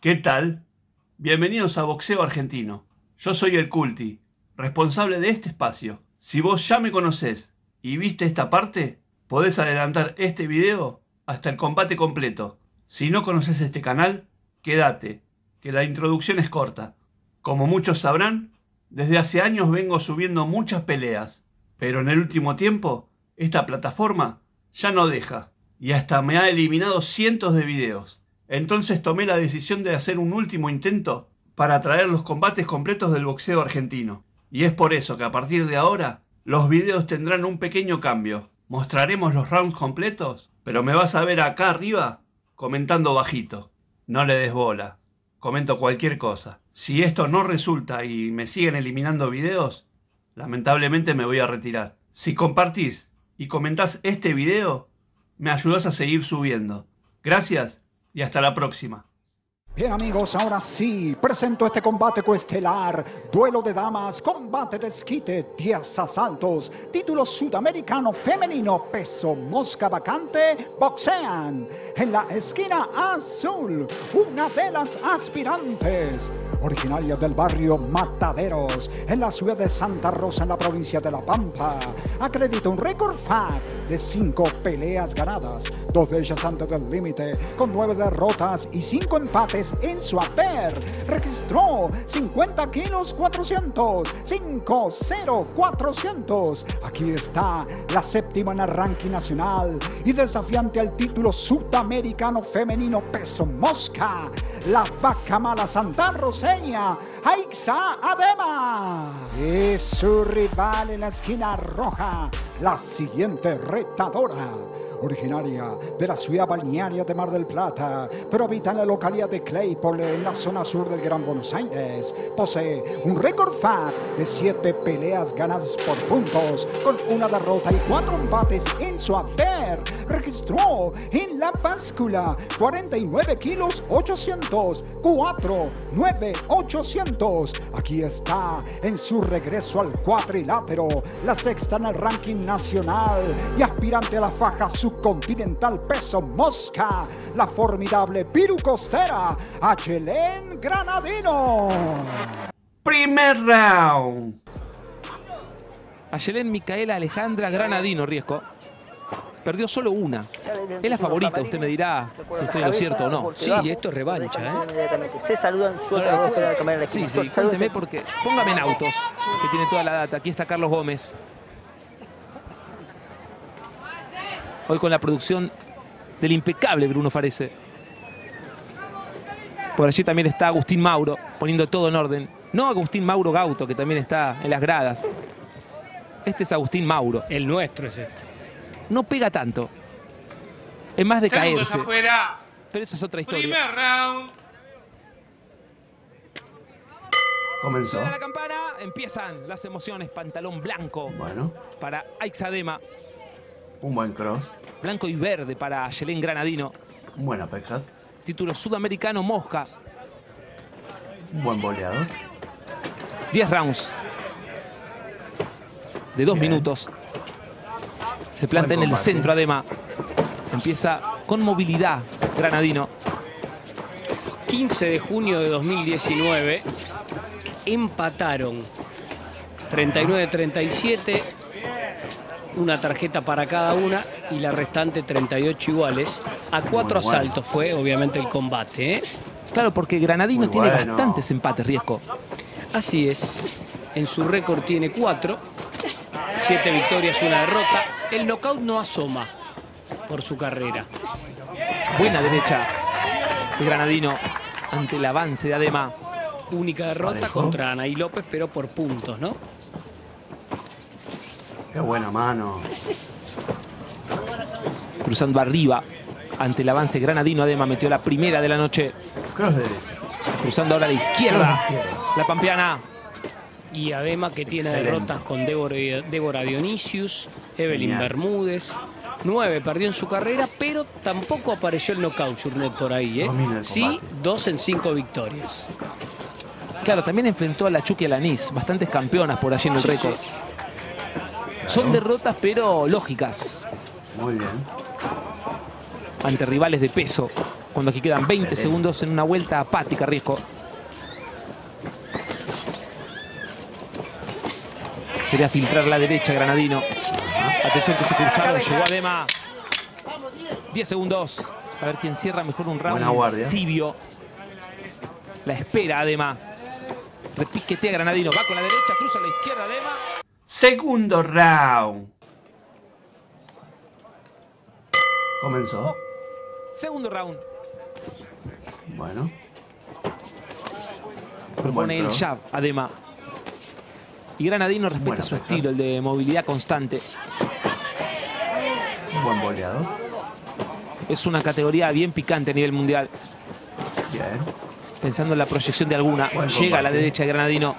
¿Qué tal? Bienvenidos a Boxeo Argentino. Yo soy el Culti, responsable de este espacio. Si vos ya me conocés y viste esta parte, podés adelantar este video hasta el combate completo. Si no conoces este canal, quédate, que la introducción es corta. Como muchos sabrán, desde hace años vengo subiendo muchas peleas, pero en el último tiempo, esta plataforma ya no deja, y hasta me ha eliminado cientos de videos. Entonces tomé la decisión de hacer un último intento para traer los combates completos del boxeo argentino. Y es por eso que a partir de ahora, los videos tendrán un pequeño cambio. Mostraremos los rounds completos, pero me vas a ver acá arriba comentando bajito. No le des bola, comento cualquier cosa. Si esto no resulta y me siguen eliminando videos, lamentablemente me voy a retirar. Si compartís y comentás este video, me ayudás a seguir subiendo. Gracias y hasta la próxima. Bien amigos, ahora sí, presento este combate coestelar, duelo de damas, combate de esquite, 10 asaltos, título sudamericano femenino, peso mosca vacante, boxean. En la esquina azul, una de las aspirantes, originaria del barrio Mataderos, en la ciudad de Santa Rosa, en la provincia de La Pampa, acredita un récord FAC de 5 peleas ganadas, 2 de ellas antes del límite, con 9 derrotas y 5 empates en su haber. Registró 50 kilos 400, 5-0 400. Aquí está la séptima en el ranking nacional y desafiante al título sudamericano femenino peso mosca, la vaca mala santarroseña, Aixa Adema. Y su rival en la esquina roja, la siguiente retadora, originaria de la ciudad balnearia de Mar del Plata, pero habita en la localidad de Claypole, en la zona sur del Gran Buenos Aires. Posee un récord FAC de 7 peleas ganadas por puntos, con 1 derrota y 4 empates en su haber. Registró en la báscula 49 kilos 800, 9 800. Aquí está en su regreso al cuadrilátero, la sexta en el ranking nacional y aspirante a la faja subcontinental peso mosca, la formidable Piru Costera, Ayelen Granadino. Primer round. Ayelen Micaela Alejandra Granadino, Riesco. Perdió solo una. Es la favorita, usted me dirá si estoy en lo cierto o no. Sí, esto es revancha, Se saludan su otra voz para tomar el equipo. Sí, cuénteme porque... Póngame en autos, que tiene toda la data. Aquí está Carlos Gómez. Hoy con la producción del impecable Bruno Farese. Por allí también está Agustín Mauro, poniendo todo en orden. No Agustín Mauro Gauto, que también está en las gradas. Este es Agustín Mauro. El nuestro es este. No pega tanto. Es más de Segundos caerse. afuera. Pero esa es otra historia. Primer round. Comenzó. Suena la campana, empiezan las emociones. Pantalón blanco Bueno, para Aixa Adema. un buen cross, Blanco y verde para Ayelen Granadino. un buen uppercut, Título sudamericano mosca. un buen boleador. 10 rounds de 2 Bien. minutos. Se planta Buen en el combate. centro Adema. Empieza con movilidad Granadino. 15 de junio de 2019 empataron 39-37, una tarjeta para cada una y la restante 38 iguales. A 4 Muy bueno. asaltos fue obviamente el combate, Claro, porque Granadino Muy tiene bueno. bastantes empates, Riesco. Así es. En su récord tiene 4, 7 victorias, 1 derrota. El knockout no asoma por su carrera. Buena derecha de Granadino ante el avance de Adema. Única derrota Parejo. contra Anaí López, pero por puntos, ¿no? Qué buena mano. Cruzando arriba ante el avance Granadino. Adema metió la primera de la noche. Cross derecho. Cruzando ahora a la izquierda. Izquierda. La pampeana. Y Adema, que tiene Excelente. derrotas con Débora Dionisius, Evelyn Genial. Bermúdez. 9 perdió en su carrera, pero tampoco apareció el knockout, Journet, por ahí, ¿eh? Domina el Sí, combate. 2 en 5 victorias. Claro, también enfrentó a la Chucky Alanís. Bastantes campeonas por allí en el récord. Son derrotas, pero lógicas. Muy bien. Ante rivales de peso. Cuando aquí quedan 20 segundos en una vuelta apática, Riesco. Quería filtrar la derecha, Granadino. Atención que se cruzaron, llegó Adema. 10 segundos. A ver quién cierra mejor un round tibio. La espera Adema. Repiquetea Granadino. Va con la derecha, cruza a la izquierda Adema. Segundo round. Comenzó. Segundo round. Bueno. Propone el jab Adema. Y Granadino respeta su estilo, el de movilidad constante. Un buen boleado. Es una categoría bien picante a nivel mundial. Bien. Pensando en la proyección de alguna. Buen Llega combate. a la derecha de Granadino.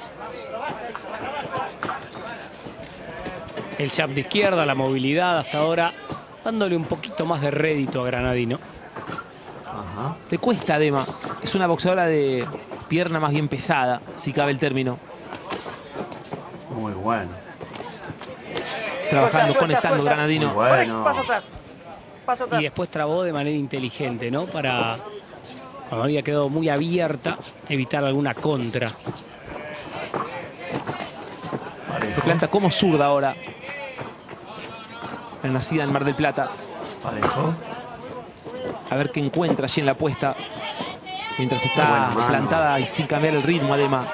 El jab de izquierda, la movilidad hasta ahora, dándole un poquito más de rédito a Granadino. Ajá. Le cuesta Adema. Es una boxeadora de pierna más bien pesada, si cabe el término. Muy bueno. Trabajando, Suelta, conectando suelta. Granadino. Muy bueno. Paso atrás. Paso atrás. Y después trabó de manera inteligente, ¿no? Para, cuando había quedado muy abierta, evitar alguna contra. Se planta como zurda ahora. La nacida en Mar del Plata. Parejo. A ver qué encuentra allí en la apuesta. Mientras Buena está mano. plantada y sin cambiar el ritmo, Adema.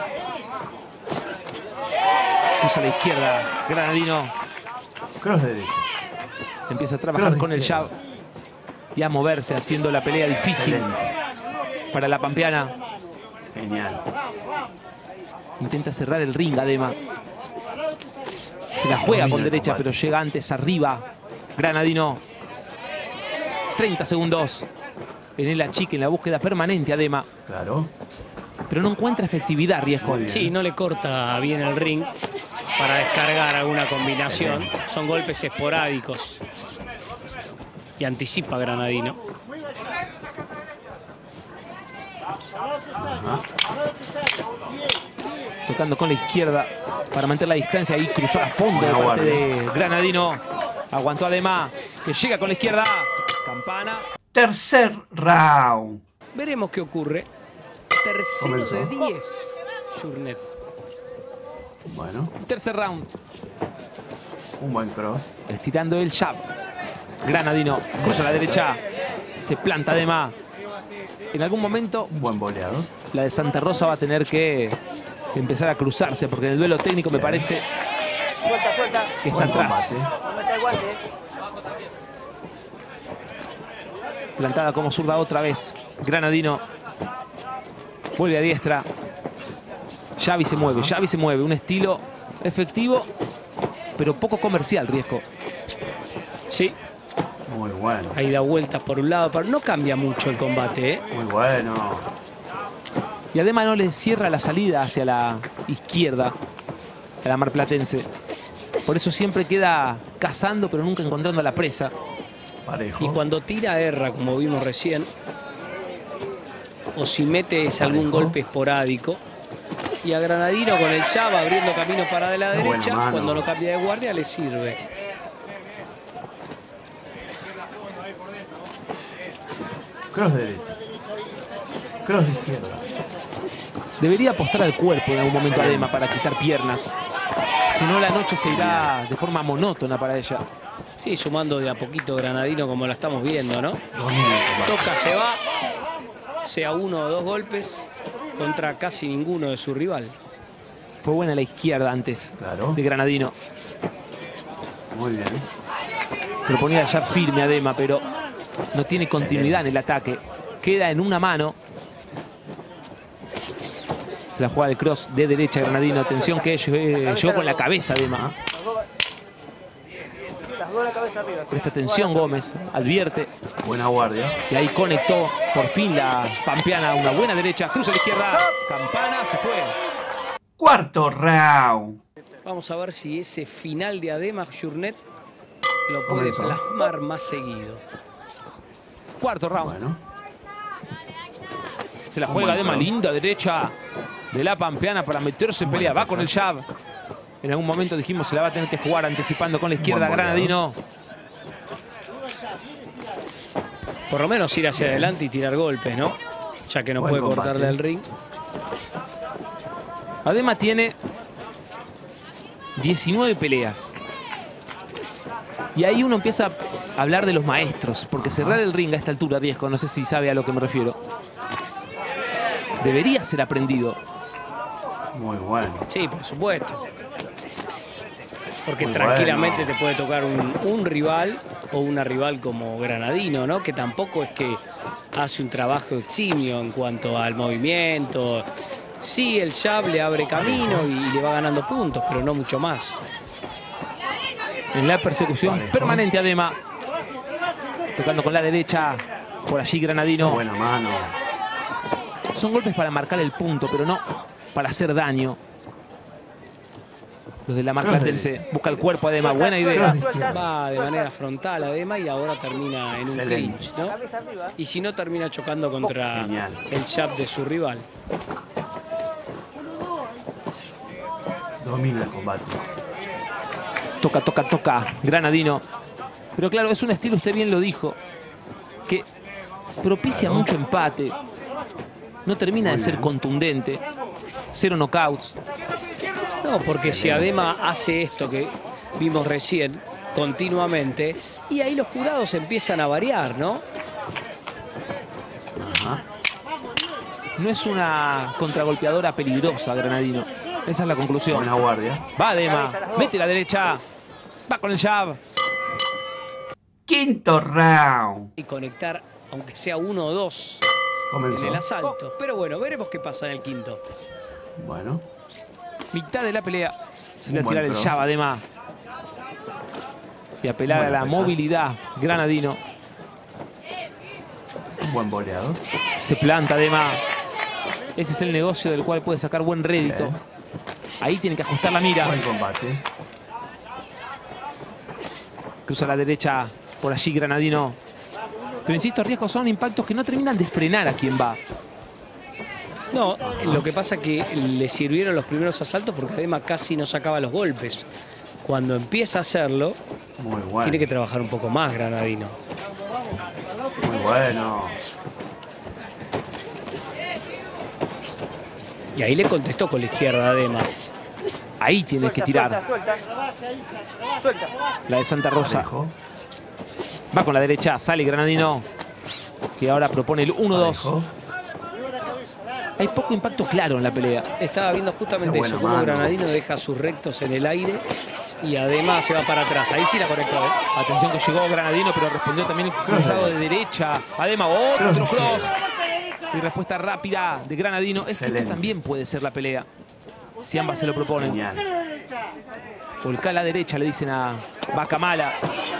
Cruza a la izquierda, Granadino. Cross derecho. Empieza a trabajar con el jab y a moverse, haciendo la pelea difícil Excelente. para la pampeana. Genial. Intenta cerrar el ring, Adema. Se la juega Domina con el derecha, combate. pero llega antes arriba. Granadino. 30 segundos. En el achique, en la búsqueda permanente, Adema. Claro. Pero no encuentra efectividad, Riesco. Muy bien. Sí, no le corta bien el ring para descargar alguna combinación. Excelente. Son golpes esporádicos. Y anticipa Granadino. Tocando con la izquierda para mantener la distancia. Ahí cruzó a fondo de Buena parte guardia. de Granadino. Aguantó Adema, que llega con la izquierda. Campana. Tercer round. Veremos qué ocurre. Tercero Comenzó. de 10. Journet. Bueno. Tercer round. Un buen cross. Estirando el jab. Granadino cruza a la derecha. Se planta Adema. En algún momento Un buen boleado. la de Santa Rosa va a tener que empezar a cruzarse, porque en el duelo técnico me parece Suelta, suelta. que está Buen atrás. combate. No meta el guante. Plantada como zurda otra vez. Granadino vuelve a diestra. Xavi se mueve, Xavi se mueve. Un estilo efectivo, pero poco comercial, Riesco. Sí, Muy bueno. ahí da vueltas por un lado, pero no cambia mucho el combate, ¿eh? Muy bueno. Y además no le cierra la salida hacia la izquierda a la marplatense. Por eso siempre queda cazando, pero nunca encontrando a la presa. Parejo. Y cuando tira, erra, como vimos recién. O si mete es algún Parejo. golpe esporádico. Y a Granadino con el jab abriendo camino para de la Qué buena derecha. mano. Cuando no cambia de guardia le sirve. Cross derecho. Cross de izquierda. Debería apostar al cuerpo en algún momento Adema para quitar piernas. Si no, la noche se irá de forma monótona para ella. Sí, sumando de a poquito Granadino como la estamos viendo, ¿no? Domina el combate. Toca, se va. Sea uno o dos golpes contra casi ninguno de su rival. Fue buena la izquierda antes Claro. de Granadino. Muy bien. Proponía ya firme Adema, pero no tiene continuidad en el ataque. Queda en una mano. Se la juega de cross de derecha Granadino. Atención que llegó con la cabeza Adema. Las dos la cabeza arriba. sí. Presta atención Gómez, advierte. Buena guardia. Y ahí conectó por fin la pampeana. Una buena derecha, cruza a la izquierda. Campana, se fue. Cuarto round. Vamos a ver si ese final de Adema Journet lo puede Comenzó. plasmar más seguido. Cuarto round. Bueno. Se la Un juega buen Adema, cross. linda derecha de la pampeana para meterse en pelea. Va con el jab. En algún momento dijimos se la va a tener que jugar anticipando con la izquierda Buen boleado. Granadino. Por lo menos ir hacia adelante y tirar golpes, ¿no? Ya que no puede cortarle el ring. Adema tiene 19 peleas. Y ahí uno empieza a hablar de los maestros, porque cerrar el ring a esta altura, Riesco, no sé si sabe a lo que me refiero, debería ser aprendido. Muy bueno. Sí, por supuesto. Porque tranquilamente te puede tocar un rival o una rival como Granadino, ¿no? Que tampoco es que hace un trabajo eximio en cuanto al movimiento. Sí, el jab le abre camino y le va ganando puntos, pero no mucho más. En la persecución permanente Adema. Tocando con la derecha. Por allí Granadino. Buena mano. Son golpes para marcar el punto, pero no para hacer daño. Los de la marplatense. Busca el cuerpo Adema. Buena idea. Va de manera frontal Adema y ahora termina en un clinch, ¿no? Y si no, termina chocando contra el jab de su rival. Domina el combate. Toca, toca, toca. Granadino. Pero claro, es un estilo, usted bien lo dijo, que propicia mucho empate. No termina de ser contundente. 0 knockouts. No, porque si Adema hace esto que vimos recién continuamente, y ahí los jurados empiezan a variar, ¿no? No es una contragolpeadora peligrosa, Granadino. Esa es la conclusión. Buena guardia. Va Adema. Mete la derecha. Va con el jab. Quinto round. Y conectar, aunque sea 1 o 2 Comenzó. en el asalto. Pero bueno, veremos qué pasa en el quinto. Bueno. Mitad de la pelea. Se le va a tirar el jab Adema. Y apelar a la movilidad Granadino. Un buen boleador. Se planta Adema. Ese es el negocio del cual puede sacar buen rédito. Ahí tiene que ajustar la mira. Buen combate. Cruza la derecha. Por allí Granadino. Pero insisto, riesgos son impactos que no terminan de frenar a quien va. No, lo que pasa es que le sirvieron los primeros asaltos porque Adema casi no sacaba los golpes. Cuando empieza a hacerlo, muy bueno, tiene que trabajar un poco más Granadino. Muy bueno. Y ahí le contestó con la izquierda Adema. Ahí tiene que tirar. Suelta. La de Santa Rosa. Va con la derecha, sale Granadino, que ahora propone el 1-2. Hay poco impacto claro en la pelea. Estaba viendo justamente eso, cómo Granadino deja sus rectos en el aire y además se va para atrás. Ahí sí la conectó, ¿eh? Atención que llegó Granadino, pero respondió también el cruzado de derecha. Adema, otro cross. Y respuesta rápida de Granadino. Es que esto también puede ser la pelea, si ambas se lo proponen. Volcá a la derecha, le dicen a Bacamala.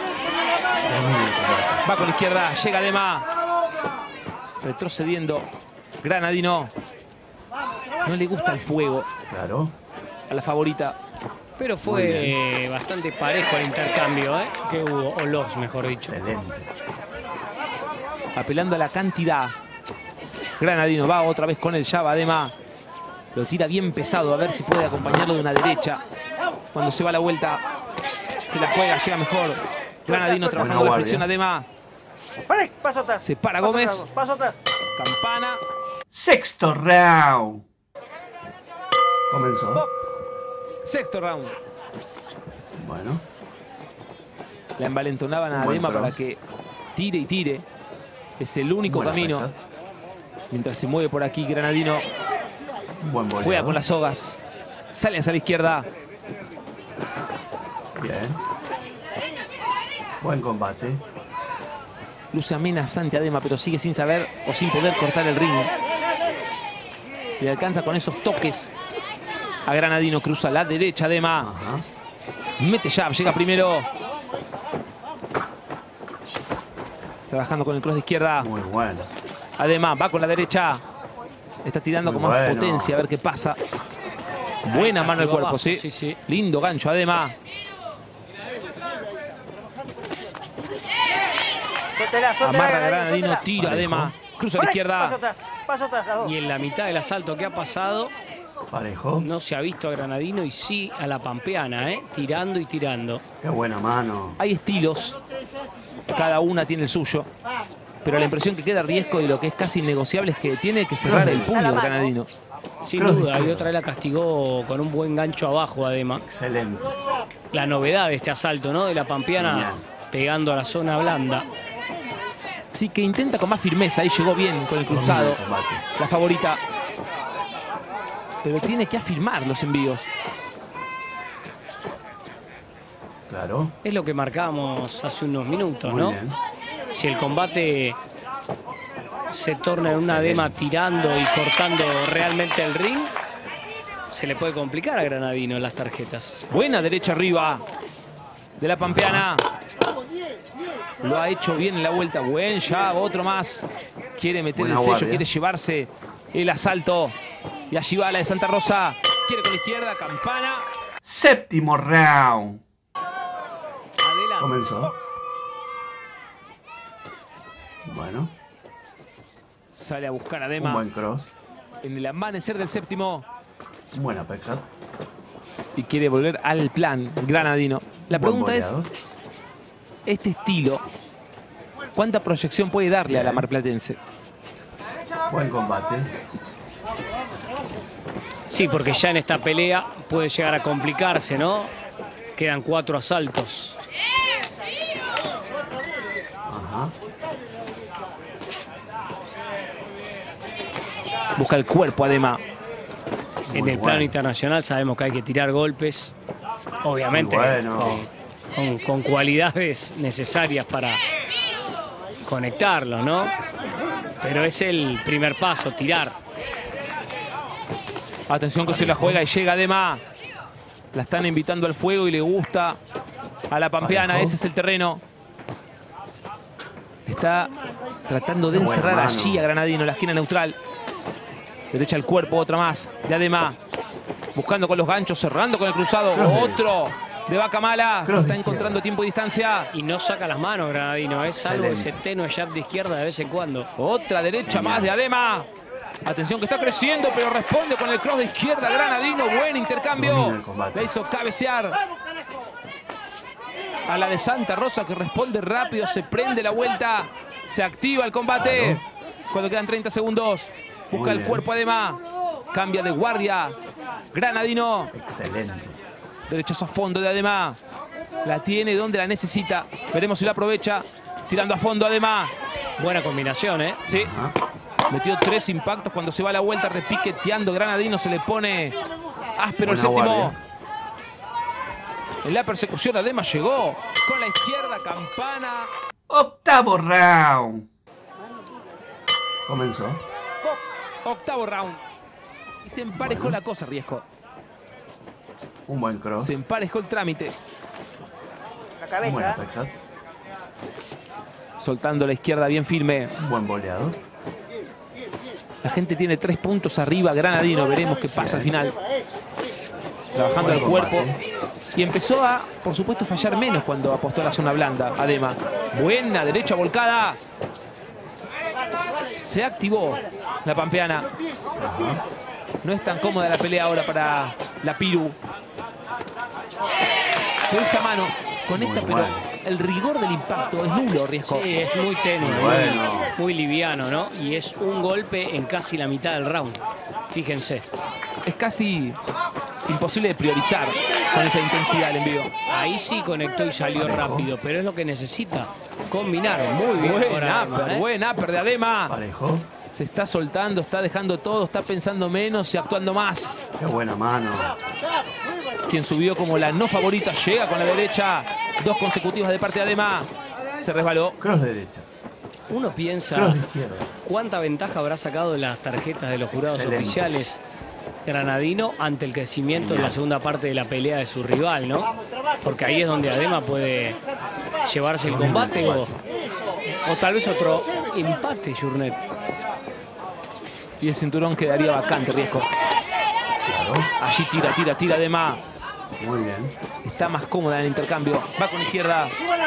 Va con la izquierda, llega Adema. Retrocediendo Granadino. No le gusta el fuego. Claro. A la favorita. Pero fue bastante parejo el intercambio, ¿eh? Que hubo, o los, mejor dicho. Excelente. Apelando a la cantidad. Granadino va otra vez con el jab. Adema lo tira bien pesado, a ver si puede acompañarlo de una derecha. Cuando se va a la vuelta, se la juega, llega mejor. Granadino trabajando la flexión. Adema. Paso atrás. Se para Gómez. Paso atrás. Campana. Sexto round. Comenzó. Sexto round. Bueno. La envalentonaban a Adema para que tire y tire. Es el único camino. Mientras se mueve por aquí Granadino. Juega con las sogas. Sale hacia la izquierda. Bien. Buen combate. Luce amenazante Adema, pero sigue sin saber o sin poder cortar el ring. Le alcanza con esos toques a Granadino. Cruza la derecha Adema. Mete jab, llega primero. Trabajando con el cross de izquierda. Muy bueno. Adema va con la derecha. Está tirando con más potencia, a ver qué pasa. Buena mano al cuerpo, ¿sí? Sí. Lindo gancho, Adema. Amarra a Granadino, tira Adema. Cruza a la izquierda. Paso atrás, las dos. Y en la mitad del asalto que ha pasado, parejo. No se ha visto a Granadino y sí a la pampeana, ¿eh? Tirando y tirando. Qué buena mano. Hay estilos. Cada una tiene el suyo. pero la impresión que queda Riesco y lo que es casi innegociable es que tiene que cerrar el puño el granadino. Sin duda, y otra vez la castigó con un buen gancho abajo, además. Excelente. La novedad de este asalto, ¿no? De la pampeana. Genial. Pegando a la zona blanda. Sí, que intenta con más firmeza. Ahí llegó bien con el cruzado. La favorita. Pero tiene que afirmar los envíos. Claro. Es lo que marcábamos hace unos minutos, Muy ¿no? Bien. Si el combate se torna en una Adema tirando y cortando realmente el ring, se le puede complicar a Granadino en las tarjetas. Buena derecha arriba de la pampeana. Lo ha hecho bien en la vuelta. Buen jab, otro más. Quiere meter el sello, quiere llevarse el asalto. Y allí va la de Santa Rosa. Quiere con la izquierda, campana. Séptimo round. Adelante. Comenzó. Bueno. Sale a buscar a Adema. Un buen cross. En el amanecer del séptimo. Buena pesca. Y quiere volver al plan granadino. La pregunta es, este estilo, ¿cuánta proyección puede darle a la marplatense? Buen combate. Sí, porque ya en esta pelea puede llegar a complicarse, ¿no? Quedan 4 asaltos. Ajá. Busca el cuerpo, Adema. En el plano internacional sabemos que hay que tirar golpes, obviamente con cualidades necesarias para conectarlos, ¿no? Pero es el primer paso, tirar. Atención que se la juega y llega Adema. La están invitando al fuego y le gusta a la pampeana. Ese es el terreno. Está tratando de encerrar allí a Granadino en la esquina neutral. Derecha al cuerpo, otra más de Adema. Buscando con los ganchos, cerrando con el cruzado. Otro de Bacamala. Está encontrando tiempo y distancia. Y no saca las manos Granadino, es salvo ese tenue jab de izquierda de vez en cuando. Otra derecha más de Adema. Atención que está creciendo, pero responde con el cross de izquierda Granadino. Buen intercambio. Le hizo cabecear a la de Santa Rosa, que responde rápido. Se prende la vuelta. Se activa el combate. Cuando quedan 30 segundos. Busca el cuerpo Adema. Cambia de guardia. Granadino. Excelente. Derechazo a fondo de Adema. La tiene donde la necesita. Veremos si la aprovecha. Tirando a fondo Adema. Buena combinación, ¿eh? Sí. Metió 3 impactos cuando se va a la vuelta. Repiqueteando Granadino. Se le pone áspero el séptimo. En la persecución Adema llegó. Con la izquierda, campana. Octavo round. Comenzó. Octavo round. Y se emparejó la cosa, Riesco. Un buen cross. Se emparejó el trámite. La cabeza. Soltando la izquierda bien firme. Un buen boleado. La gente tiene 3 puntos arriba. Granadino, veremos qué pasa al final. Trabajando el cuerpo. Y empezó a, por supuesto, fallar menos cuando apostó a la zona blanda. Adema. Buena derecha volcada. Se activó la pampeana. No es tan cómoda la pelea ahora para la Piru. Con esa mano conecta, pero el rigor del impacto es nulo, Riesco. Sí, es muy tenue, muy liviano, ¿no? Y es un golpe en casi la mitad del round. Fíjense. Es casi imposible de priorizar con esa intensidad el envío. Ahí sí conectó y salió rápido, pero es lo que necesita. Combinaron muy bien. Buen upper de Adema. Parejo. Se está soltando, está dejando todo, está pensando menos y actuando más. Qué buena mano. Quien subió como la no favorita llega con la derecha. 2 consecutivas de parte de Adema. Se resbaló. Cross derecha. Uno piensa Cross de izquierda. cuánta ventaja habrá sacado de las tarjetas de los jurados oficiales Granadino ante el crecimiento en la segunda parte de la pelea de su rival, ¿no? Porque ahí es donde Adema puede llevarse el combate o tal vez otro empate, Journet. Y el cinturón quedaría vacante, Riesco. Claro. Allí tira Adema. Muy bien. Está más cómoda en el intercambio. Va con la izquierda.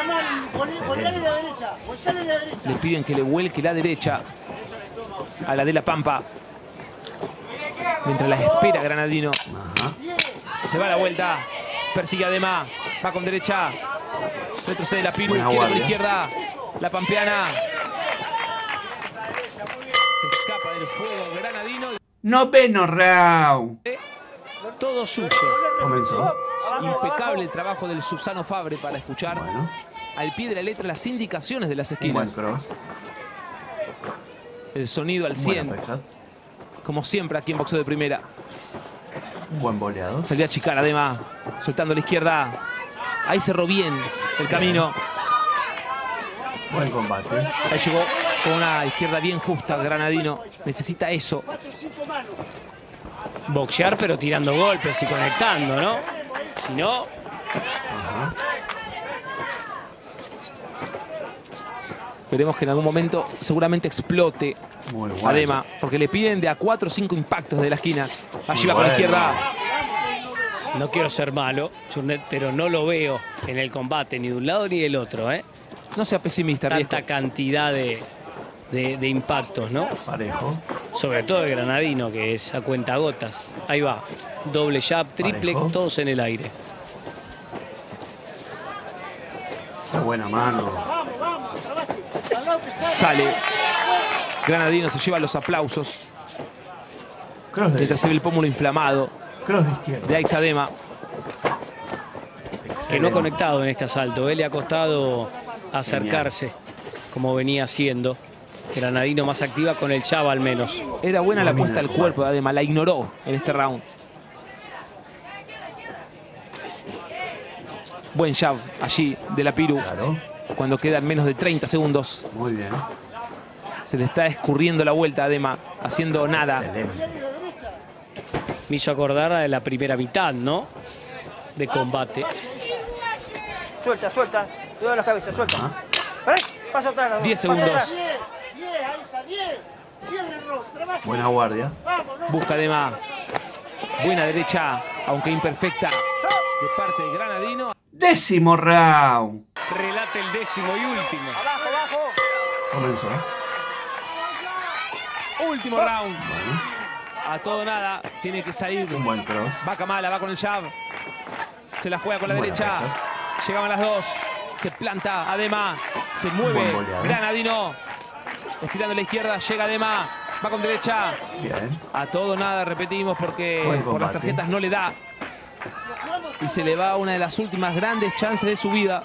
Le piden que le vuelque la derecha a la de la Pampa. Mientras la espera Granadino. Se va a la vuelta. Persigue a Adema. Va con derecha. Retrocede la Piru. Quiere con la izquierda. La pampeana. el fuego Granadino. Noveno round. Todo suyo. Comenzó. Impecable el trabajo del Susano Fabre para escuchar Bueno, al pie de la letra las indicaciones de las un buen esquinas. cross. El sonido al Buena 100, pesca. como siempre aquí en Boxeo de Primera. Un buen boleado. Salió a achicar además, soltando la izquierda. Ahí cerró bien el camino. Buen combate. Ahí llegó con una izquierda bien justa. Granadino necesita eso. Boxear, pero tirando golpes y conectando, ¿no? Si no, Ajá. Veremos que en algún momento seguramente explote Muy bueno. Adema, porque le piden de a 4 o 5 impactos de la esquina. Allí Muy va con la bueno. izquierda. no quiero ser malo, pero no lo veo en el combate ni de un lado ni del otro, ¿eh? No sea pesimista, Riesco. Tanta cantidad de impactos, ¿no? Parejo. Sobre todo de Granadino, que es a cuentagotas. Ahí va. Doble jab, triple, Parejo. todos en el aire. Qué buena mano. Sale. Granadino se lleva los aplausos. Cross de, Mientras se ve el pómulo inflamado cross de izquierda. de Aixadema. Que no Excelente. ha conectado en este asalto. Le ha costado acercarse, como venía haciendo. Granadino más activa con el jab al menos. Era buena la Domina puesta al el cuerpo de Adema. La ignoró en este round. Buen jab allí de la Piru. Claro. Cuando quedan menos de 30 segundos. Muy bien. Se le está escurriendo la vuelta a Adema. Haciendo nada. Excelente. Me hizo acordar a la primera mitad, ¿no? De combate. Suelta, suelta. Cuidado las cabezas, suelta. Ajá. Pará, paso atrás. los dos, 10 paso segundos. atrás. Buena guardia. Busca Adema. Buena derecha, aunque imperfecta, de parte de Granadino. Décimo round. Relata el décimo y último. Abajo, abajo. Comenzó. Último round. Bueno, A todo nada. Tiene que salir. un buen cross. Va Kamala, va con el jab. Se la juega con la Buena derecha. pesca. Llegaban las dos. Se planta Adema. Se mueve Buen boleado. Granadino. Estirando la izquierda. Llega Adema. Va con derecha. Bien. A todo nada, repetimos, porque Buen por las combate. tarjetas no le da. Y se le va una de las últimas grandes chances de su vida.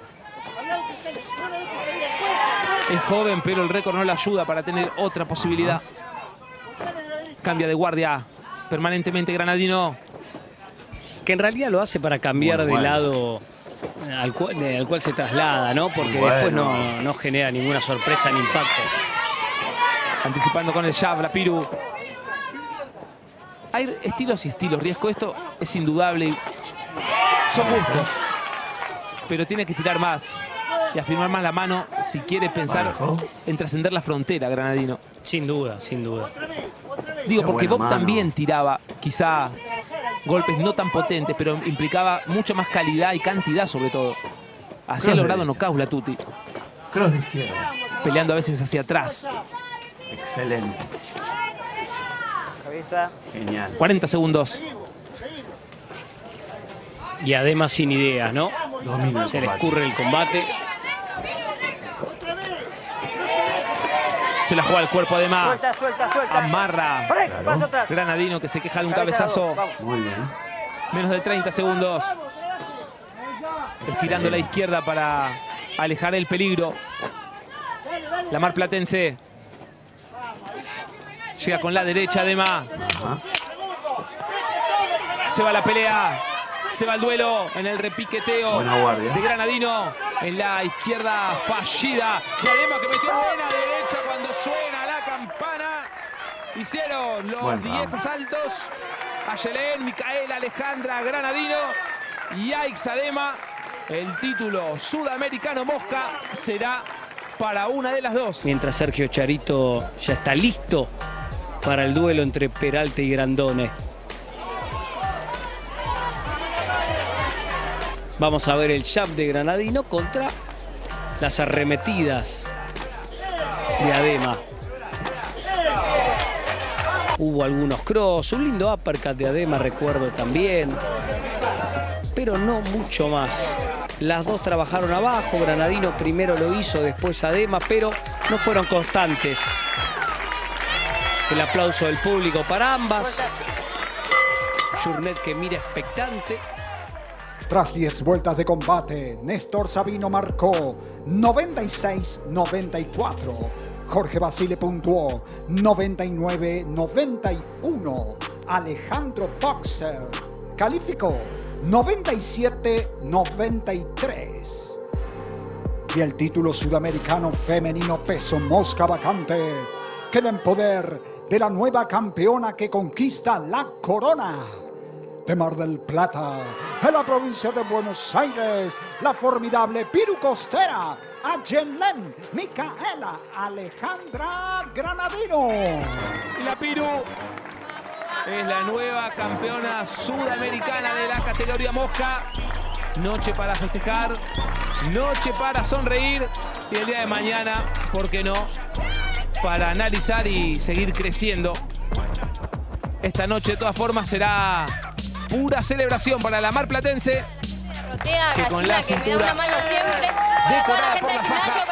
Es joven, pero el récord no le ayuda para tener otra posibilidad. Cambia de guardia permanentemente Granadino. Que en realidad lo hace para cambiar Muy de bueno. lado al cual se traslada, ¿no? Porque Muy después bueno. no genera ninguna sorpresa ni impacto. Anticipando con el jab, la Piru. Hay estilos y estilos. Riesgo, esto es indudable. Son gustos. Pero tiene que tirar más y afirmar más la mano si quiere pensar Parejo. en trascender la frontera, Granadino. Sin duda, sin duda. Digo, Qué porque buena Bob mano. también tiraba quizá golpes no tan potentes, pero implicaba mucha más calidad y cantidad sobre todo. Así Cross ha logrado de nocaut la Tuti, Cross de izquierda. peleando a veces hacia atrás. Excelente. Cabeza. Genial. 40 segundos. Y además sin ideas, ¿no? Domina el Se le combate. escurre el combate. Se la juega al cuerpo además. Suelta, suelta, suelta. Amarra. Pará, Claro. paso atrás. Granadino que se queja de un Cabeza a los cabezazo. dos, vamos. Muy bien. Menos de 30 segundos. Estirando la izquierda para alejar el peligro. La marplatense. Llega con la derecha además. Ajá. Se va la pelea. Se va el duelo en el repiqueteo Buena guardia. de Granadino. En la izquierda fallida. Y Adema que metió buena derecha cuando suena la campana. Hicieron los Buen 10 round. asaltos. Ayelén, Micaela, Alejandra, Granadino y Aixadema. El título sudamericano Mosca será para una de las dos. Mientras Sergio Charito ya está listo para el duelo entre Peralta y Grandone. Vamos a ver el jab de Granadino contra las arremetidas de Adema. Hubo algunos cross, un lindo uppercut de Adema, recuerdo también. Pero no mucho más. Las dos trabajaron abajo, Granadino primero lo hizo, después Adema, pero no fueron constantes. El aplauso del público para ambas. Journet que mira expectante. Tras 10 vueltas de combate, Néstor Sabino marcó 96-94. Jorge Basile puntuó 99-91. Alejandro Boxer calificó 97-93. Y el título sudamericano femenino peso mosca vacante queda en poder de la nueva campeona que conquista la corona de Mar del Plata, en la provincia de Buenos Aires, la formidable Piru Costera, Ayelen Micaela Alejandra Granadino. Y la Piru es la nueva campeona sudamericana de la categoría mosca. Noche para festejar, noche para sonreír y el día de mañana, ¿por qué no?, para analizar y seguir creciendo. Esta noche de todas formas será pura celebración para la marplatense, que con la cintura decorada por la faja